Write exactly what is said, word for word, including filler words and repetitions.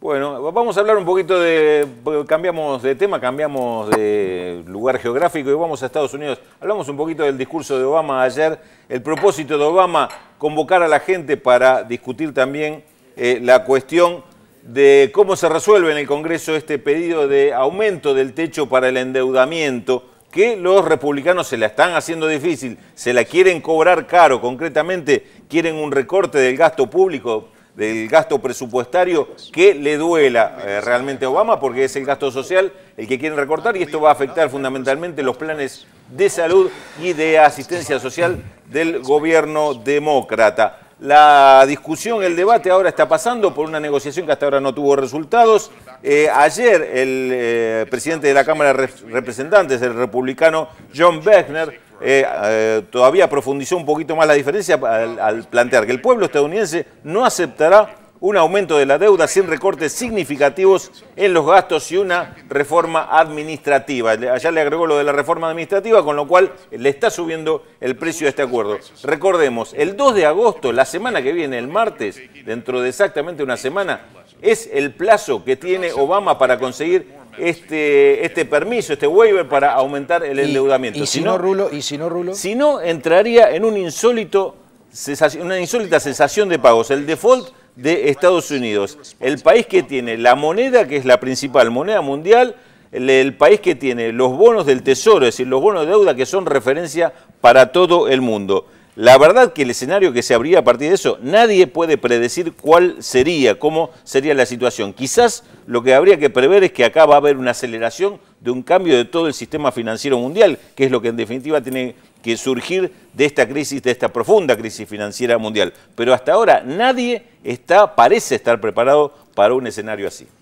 Bueno, vamos a hablar un poquito de, cambiamos de tema, cambiamos de lugar geográfico y vamos a Estados Unidos. Hablamos un poquito del discurso de Obama ayer, el propósito de Obama, convocar a la gente para discutir también eh, la cuestión de cómo se resuelve en el Congreso este pedido de aumento del techo para el endeudamiento, que los republicanos se la están haciendo difícil, se la quieren cobrar caro, concretamente quieren un recorte del gasto público, del gasto presupuestario que le duela eh, realmente a Obama, porque es el gasto social el que quieren recortar y esto va a afectar fundamentalmente los planes de salud y de asistencia social del gobierno demócrata. La discusión, el debate ahora está pasando por una negociación que hasta ahora no tuvo resultados. Eh, ayer el eh, presidente de la Cámara de Representantes, el republicano John Boehner, eh, eh, todavía profundizó un poquito más la diferencia al, al plantear que el pueblo estadounidense no aceptará un aumento de la deuda sin recortes significativos en los gastos y una reforma administrativa. Allá le agregó lo de la reforma administrativa, con lo cual le está subiendo el precio de este acuerdo. Recordemos, el dos de agosto, la semana que viene, el martes, dentro de exactamente una semana, es el plazo que tiene Obama para conseguir este, este permiso, este waiver para aumentar el endeudamiento. ¿Y, y si, si no, Rulo? ¿Y si no, Rulo? Si no, entraría en un insólito, una insólita cesación de pagos, el default de Estados Unidos, el país que tiene la moneda, que es la principal moneda mundial, el, el país que tiene los bonos del tesoro, es decir, los bonos de deuda que son referencia para todo el mundo. La verdad que el escenario que se abría a partir de eso, nadie puede predecir cuál sería, cómo sería la situación. Quizás lo que habría que prever es que acá va a haber una aceleración de un cambio de todo el sistema financiero mundial, que es lo que en definitiva tiene que surgir de esta crisis, de esta profunda crisis financiera mundial. Pero hasta ahora nadie está, parece estar preparado para un escenario así.